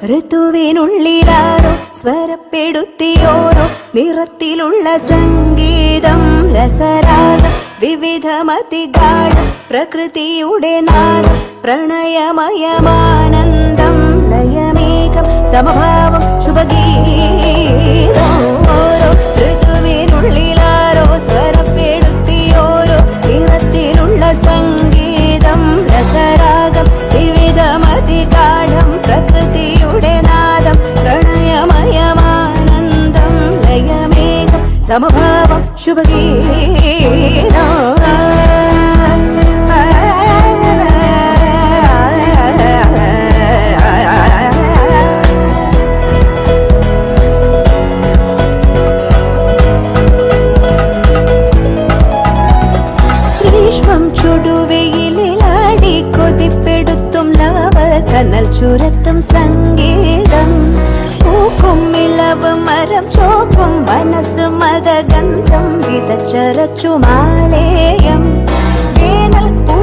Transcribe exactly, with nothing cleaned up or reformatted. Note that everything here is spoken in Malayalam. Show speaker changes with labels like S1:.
S1: ഋതുവിനുള്ളിലാരോ സ്വരപ്പെടുത്തിയോരോ നിറത്തിലുള്ള സംഗീതം രസരാഗം വിവിധമതിഗാഢം പ്രകൃതിയുടെ നാദം പ്രണയമയമാനന്ദം ലയമേകം സമഭാവം ശുഭഗീതം ഓരോ ഋതുവിനുള്ളിലാരോ സ്വരപ്പെടുത്തിയോരോ നിറത്തിലുള്ള സംഗീതം രസരാഗം വിവിധമതിഗാഢം പ്രകൃതിയുടെ നാദം പ്രണയമയമാനന്ദം ലയമേകം സമഭാവം ശുഭഗീതം ചുടുവെയിലാടി കൊതിപ്പെടുത്തും ലാവകനൽ ചുരത്തും സംഗീതം പൂക്കും ഇളവ് മരം ചോക്കും മനസ്സ് മതഗന്ധം വിതച്ചരച്ചു മാലേയം വേനൽ